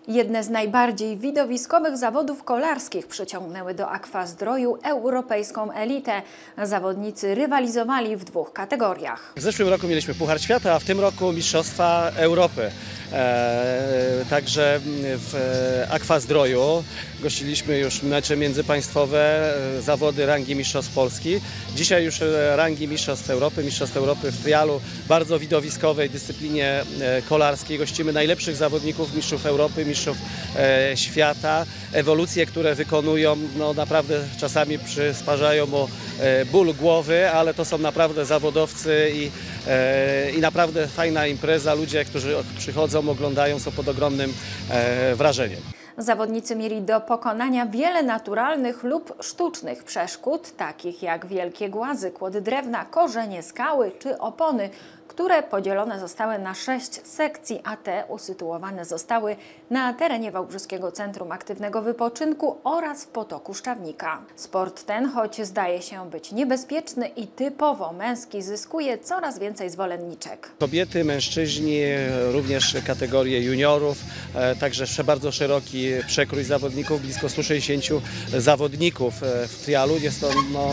Jedne z najbardziej widowiskowych zawodów kolarskich przyciągnęły do Aqua-Zdroju europejską elitę. Zawodnicy rywalizowali w dwóch kategoriach. W zeszłym roku mieliśmy Puchar Świata, a w tym roku Mistrzostwa Europy. Także w Aqua-Zdroju gościliśmy już mecze międzypaństwowe, zawody rangi Mistrzostw Polski. Dzisiaj już rangi Mistrzostw Europy w trialu, bardzo widowiskowej dyscyplinie kolarskiej. Gościmy najlepszych zawodników, mistrzów Europy, mistrzów świata. Ewolucje, które wykonują, no naprawdę czasami przysparzają mu ból głowy, ale to są naprawdę zawodowcy i naprawdę fajna impreza. Ludzie, którzy przychodzą, oglądają, są pod ogromnym wrażeniem. Zawodnicy mieli do pokonania wiele naturalnych lub sztucznych przeszkód, takich jak wielkie głazy, kłody drewna, korzenie skały czy opony, które podzielone zostały na 6 sekcji, a te usytuowane zostały na terenie Wałbrzyskiego Centrum Aktywnego Wypoczynku oraz w potoku Szczawnika. Sport ten, choć zdaje się być niebezpieczny i typowo męski, zyskuje coraz więcej zwolenniczek. Kobiety, mężczyźni, również kategorie juniorów, także bardzo szeroki przekrój zawodników, blisko 160 zawodników w trialu. Jest to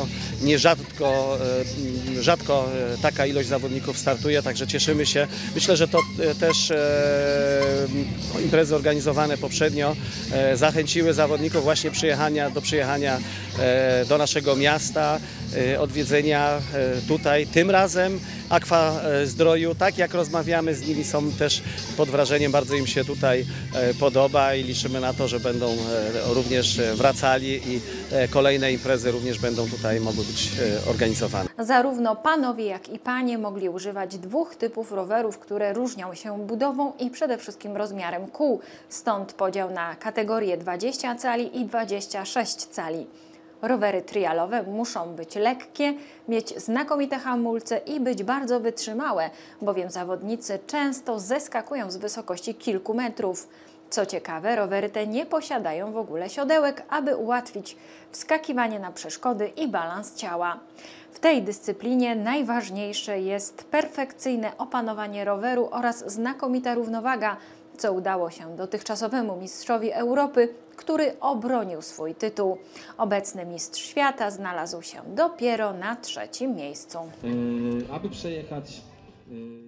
rzadko taka ilość zawodników startuje, także cieszymy się. Myślę, że to też imprezy organizowane poprzednio zachęciły zawodników właśnie do przyjechania do naszego miasta, odwiedzenia tutaj. Tym razem Aqua-Zdroju, tak jak rozmawiamy z nimi, są też pod wrażeniem, bardzo im się tutaj podoba i liczymy na to, że będą również wracali i kolejne imprezy również będą tutaj mogły być organizowane. Zarówno panowie, jak i panie mogli używać dwóch typów rowerów, które różnią się budową i przede wszystkim rozmiarem kół. Stąd podział na kategorie 20 cali i 26 cali. Rowery trialowe muszą być lekkie, mieć znakomite hamulce i być bardzo wytrzymałe, bowiem zawodnicy często zeskakują z wysokości kilku metrów. Co ciekawe, rowery te nie posiadają w ogóle siodełek, aby ułatwić wskakiwanie na przeszkody i balans ciała. W tej dyscyplinie najważniejsze jest perfekcyjne opanowanie roweru oraz znakomita równowaga, co udało się dotychczasowemu mistrzowi Europy, który obronił swój tytuł. Obecny mistrz świata znalazł się dopiero na 3. miejscu. Aby przejechać